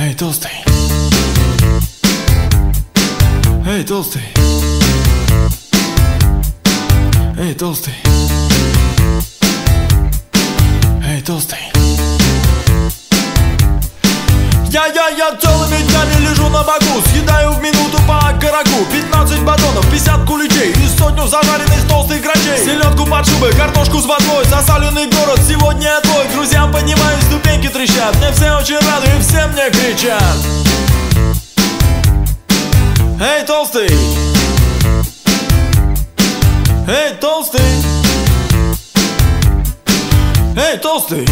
Эй, толстый. Эй, толстый. Эй, толстый. Эй, толстый. Я целыми днями лежу на боку, съедаю в минуту по окороку 15 батонов, 50 куличей и сотню зажаренных толстых грачей. Селедку под шубой, картошку с водой, засаленный город сегодня я твой. Друзьям поднимаюсь, ступеньки трещат, мне все очень рады и все мне кричат. Эй, толстый. Эй, толстый. Эй, толстый.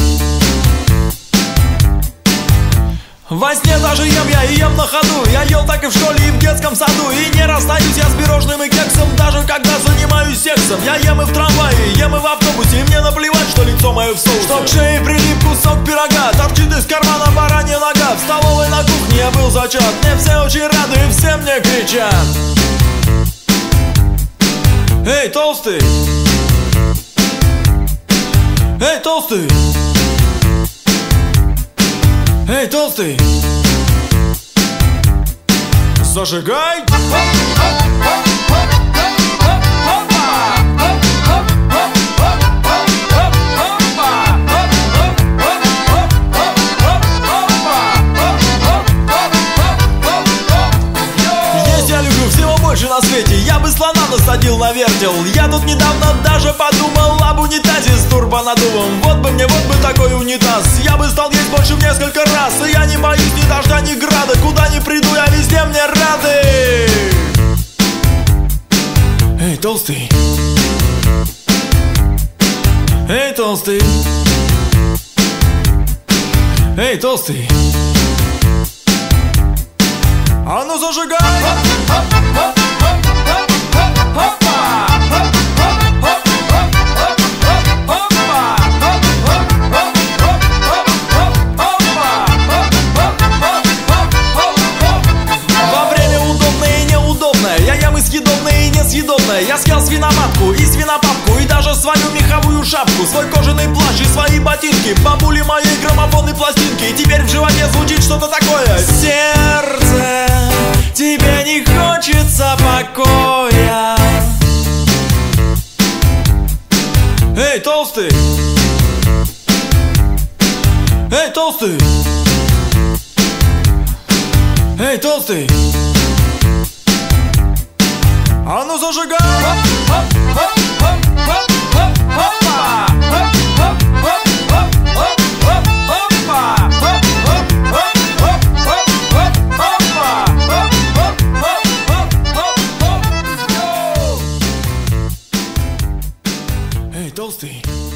Во сне даже ем я и ем на ходу. Я ел так и в школе, и в детском саду. И не расстаюсь я с пирожным и кексом, даже когда занимаюсь сексом. Я ем и в трамвае, ем и в автобусе, и мне наплевать, что лицо мое в соусе. Что к шее прилип кусок пирога, торчит из кармана баранья нога. В столовой на кухне я был зачат, мне все очень рады и все мне кричат. Эй, толстый. Эй, толстый. Эй, толстый. Зажигай. Есть я люблю всего больше на свете. Я бы слона насадил на вертел. Я тут недавно даже подумал об унитазе с турбонаддувом. Вот бы мне, вот бы такой унитаз. Я бы стал есть больше в несколько раз. И я не боюсь ни дождя, ни града. Куда ни приду, я везде мне рады. Эй, толстый. Эй, толстый. Эй, толстый. А ну зажигай. Съедобное и несъедобное. Я съел свиноматку и свинопапку, и даже свою меховую шапку, свой кожаный плащ и свои ботинки, бабули моей граммофонной пластинки. И теперь в животе звучит что-то такое. Сердце, тебе не хочется покоя. Эй, толстый. Эй, толстый. Эй, толстый. А ну зажигай! Эй, толстый!